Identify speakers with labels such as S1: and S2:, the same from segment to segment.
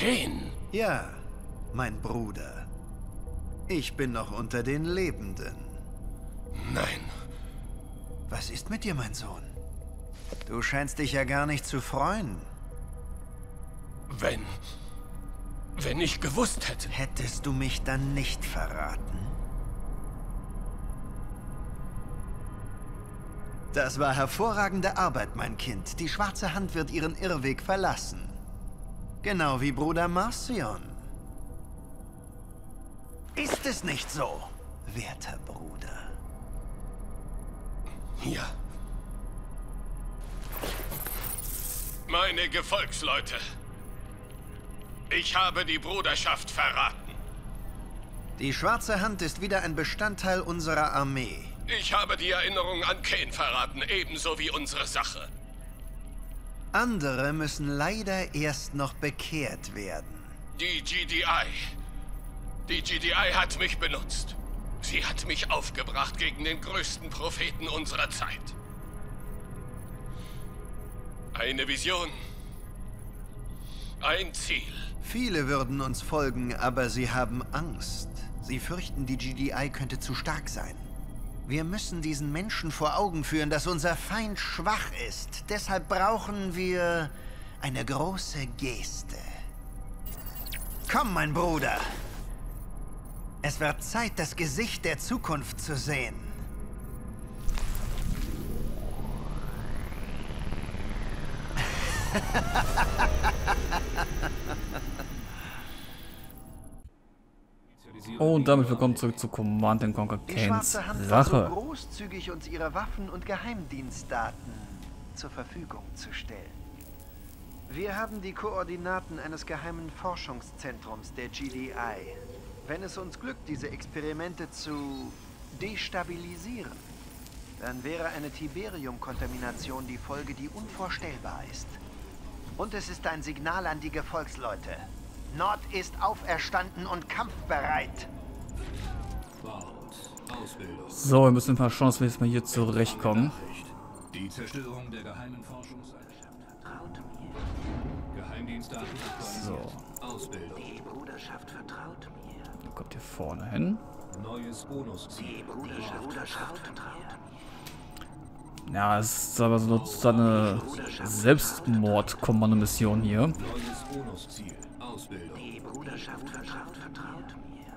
S1: Kane?
S2: Ja, mein Bruder. Ich bin noch unter den Lebenden.
S1: Nein.
S2: Was ist mit dir, mein Sohn? Du scheinst dich ja gar nicht zu freuen.
S1: Wenn ich gewusst hätte.
S2: Hättest du mich dann nicht verraten? Das war hervorragende Arbeit, mein Kind. Die schwarze Hand wird ihren Irrweg verlassen. Genau wie Bruder Marcion. Ist es nicht so, werter Bruder?
S1: Ja. Meine Gefolgsleute. Ich habe die Bruderschaft verraten.
S2: Die schwarze Hand ist wieder ein Bestandteil unserer Armee.
S1: Ich habe die Erinnerung an Kane verraten, ebenso wie unsere Sache.
S2: Andere müssen leider erst noch bekehrt werden.
S1: Die GDI. Die GDI hat mich benutzt. Sie hat mich aufgebracht gegen den größten Propheten unserer Zeit. Eine Vision. Ein Ziel.
S2: Viele würden uns folgen, aber sie haben Angst. Sie fürchten, die GDI könnte zu stark sein. Wir müssen diesen Menschen vor Augen führen, dass unser Feind schwach ist. Deshalb brauchen wir eine große Geste. Komm, mein Bruder. Es wird Zeit, das Gesicht der Zukunft zu sehen.
S3: Und damit willkommen zurück zu Command & Conquer Kanes
S2: Die schwarze Hand war so großzügig, uns ihre Waffen und Geheimdienstdaten zur Verfügung zu stellen. Wir haben die Koordinaten eines geheimen Forschungszentrums der GDI. Wenn es uns glückt, diese Experimente zu destabilisieren, dann wäre eine Tiberium-Kontamination die Folge, die unvorstellbar ist. Und es ist ein Signal an die Gefolgsleute. Nord ist auferstanden und kampfbereit.
S3: So, wir müssen ein paar Chancen, wie wir mal hier zurechtkommen.
S4: Die Zerstörung der geheimen Forschungseinrichtung. Geheimdienstdaten.
S3: So.
S4: Ausbildung.
S2: Die Bruderschaft vertraut mir.
S3: Dann kommt hier vorne hin.
S4: Neues Bonusziel.
S2: Die Bruderschaft vertraut mir.
S3: Ja, es ist aber so eine Selbstmord-Kommando-Mission hier.
S4: Neues Bonusziel. Ausbildung.
S2: Die Bruderschaft vertraut mir.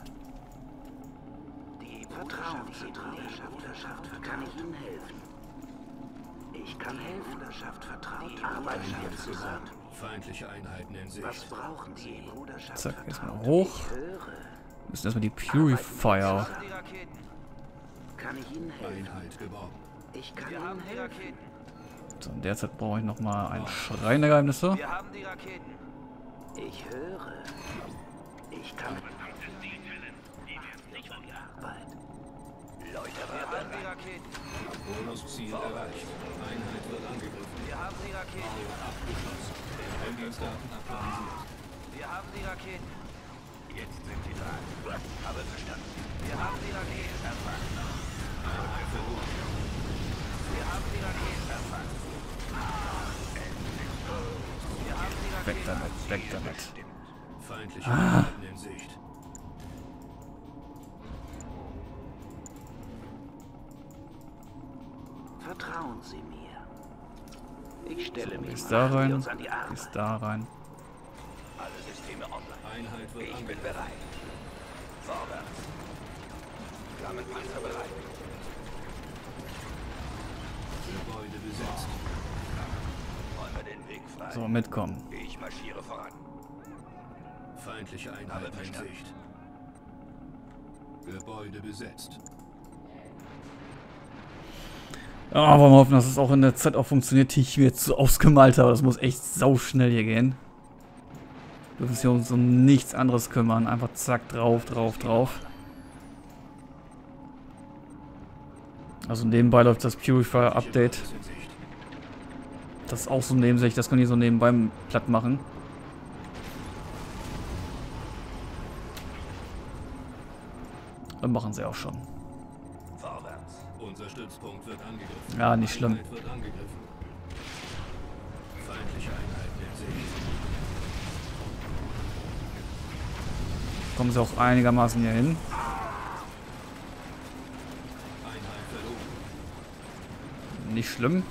S2: Die Bruderschaft kann ich Ihnen helfen. Ich kann helfen. Bruderschaft vertraut. Arbeiten wir zusammen.
S4: Feindliche Einheiten in Sicht.
S2: Was brauchen Sie? Bruderschaft
S3: Zack, erstmal hoch. Wir müssen erstmal die Purifier.
S2: Kann ich Ihnen helfen?
S4: Einheit gebaut.
S2: Ich kann Ihnen helfen.
S3: So, in der Zeit brauche ich nochmal einen Schrein der Geheimnisse.
S5: Wir haben die Raketen.
S2: Ich höre. Ich kann. Leute,
S5: Wir haben die Raketen.
S4: Bonusziel erreicht. Einheit wird angegriffen.
S5: Wir haben die Raketen.
S4: Abgeschlossen. Geheimdienstdaten aktualisiert.
S5: Wir haben die Raketen.
S1: Jetzt sind sie dran. Habe verstanden.
S5: Wir haben die Raketen.
S4: Einheit verloren.
S5: Wir haben die Raketen. Wir haben die Raketen.
S3: Weg damit, weg damit.
S4: Feindliche Einheiten in Sicht.
S2: Vertrauen Sie mir. Ich stelle mich
S3: Bis da rein,
S2: uns an die Arbeit.
S3: bis da rein.
S1: Alle Systeme online.
S4: Einheit wird
S1: Ich bin
S4: angegriffen.
S1: bereit. Vorwärts. Flammenpanzer bereit.
S4: Gebäude besetzt.
S1: Räume den Weg frei.
S3: So, mitkommen.
S1: Ich marschiere voran.
S4: Feindliche Einheiten in Sicht. Gebäude besetzt.
S3: Ja, wollen wir hoffen, dass es auch in der Zeit auch funktioniert, die ich mir jetzt so ausgemalt habe. Das muss echt sauschnell hier gehen. Wir müssen uns um nichts anderes kümmern. Einfach zack, drauf, drauf, drauf. Also nebenbei läuft das Purifier Update. Das ist auch so nebensächlich, das kann ich so nebenbei platt machen. Dann machen sie auch schon.
S1: Vorwärts.
S4: Unser Stützpunkt wird angegriffen.
S3: Ja, nicht schlimm.
S4: Einheit wird angegriffen. Feindliche Einheiten in Sicht.
S3: kommen sie auch einigermaßen hier hin. Nicht schlimm.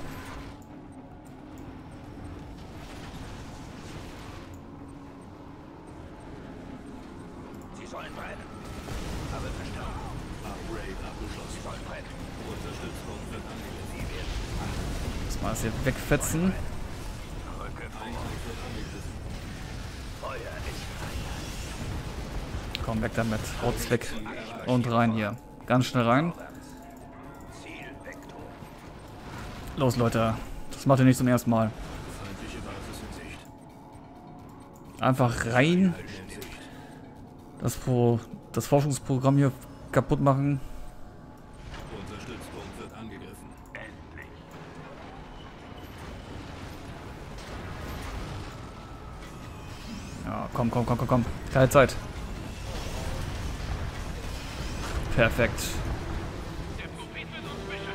S5: Sie sollen brennen. Habe verstanden.
S4: Upgrade abgeschlossen.
S5: Sie sollen brennen.
S4: Unterstützung wird angegriffen.
S5: Sie werden
S3: Lass mal das hier wegfetzen.
S5: Rücke vor.
S4: Einheit wird angegriffen.
S5: Feuer ist frei.
S3: Komm, weg damit. Haut's weg. Und rein hier. Ganz schnell rein.
S5: Zielvektor.
S3: Los, Leute. Das macht ihr nicht zum ersten Mal.
S4: Feindliche Basis in Sicht.
S3: Einfach rein.
S4: In Sicht.
S3: Das Forschungsprogramm hier kaputt machen.
S4: Unterstützpunkt wird angegriffen.
S5: Endlich.
S3: Ja, komm. Keine Zeit. Perfekt.
S1: Der Prophet wird uns beschützen.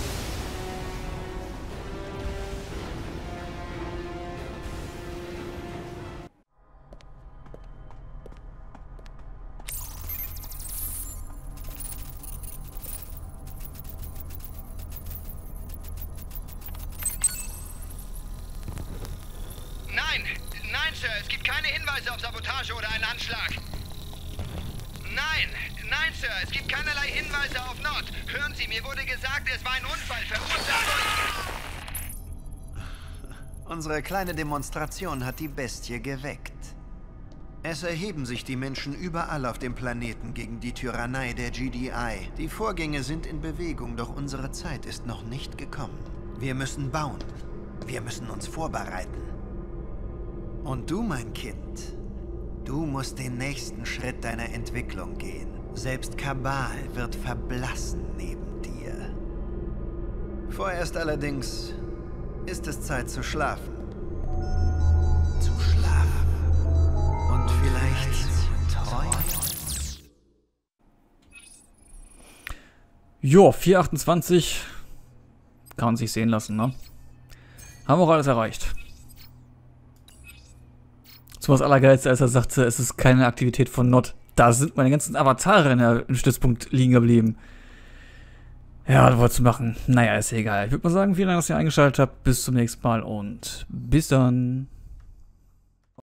S6: Nein, Sir, es gibt keine Hinweise auf Sabotage oder einen Anschlag. Nein, Sir, es gibt keinerlei Hinweise auf Nord. Hören Sie, mir wurde gesagt, es war ein Unfall verursacht durch...
S2: Unsere kleine Demonstration hat die Bestie geweckt. Es erheben sich die Menschen überall auf dem Planeten gegen die Tyrannei der GDI. Die Vorgänge sind in Bewegung, doch unsere Zeit ist noch nicht gekommen. Wir müssen bauen. Wir müssen uns vorbereiten. Und du, mein Kind, du musst den nächsten Schritt deiner Entwicklung gehen. Selbst Kabal wird verblassen neben dir. Vorerst allerdings ist es Zeit zu schlafen. Zu schlafen. Und vielleicht träumen.
S3: Jo, 428. Kann sich sehen lassen, ne? Haben wir auch alles erreicht. Zum was Allergeilste, als er sagte, es ist keine Aktivität von Nord. Da sind meine ganzen Avatare im Stützpunkt liegen geblieben. Ja, das wolltest du machen. Naja, ist egal. Ich würde mal sagen, vielen Dank, dass ihr eingeschaltet habt. Bis zum nächsten Mal und bis dann.